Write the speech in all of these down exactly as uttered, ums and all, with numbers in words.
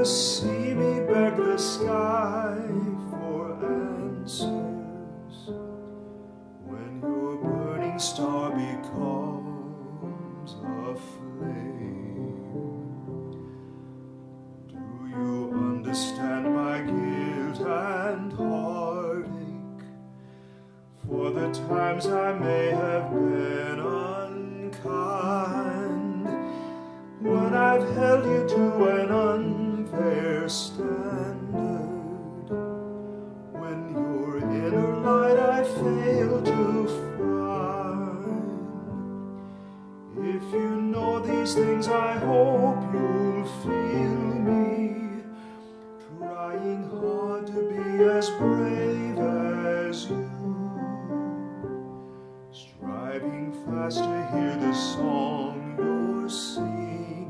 see me beg the sky for answers, when your burning star becomes a flame. Do you understand my guilt and heartache for the times I may have been unkind, when I've held you to an unfair standard, when your inner light I fail to find? If you know these things, I hope you'll feel me trying hard to be as brave as you, striving fast to hear the song you're singing,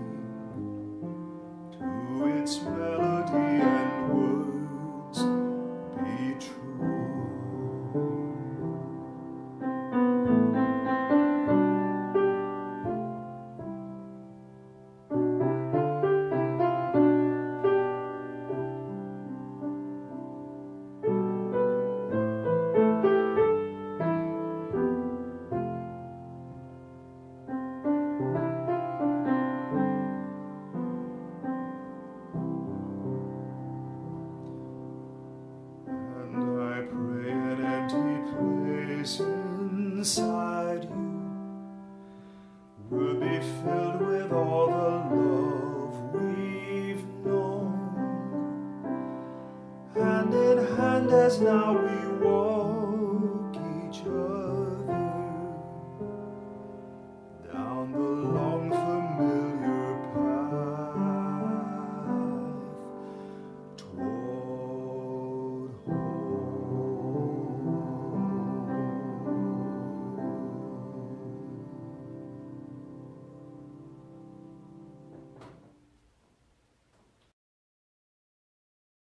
to its melody and words be true. Inside you will be filled with all the love we've known, hand in hand as now we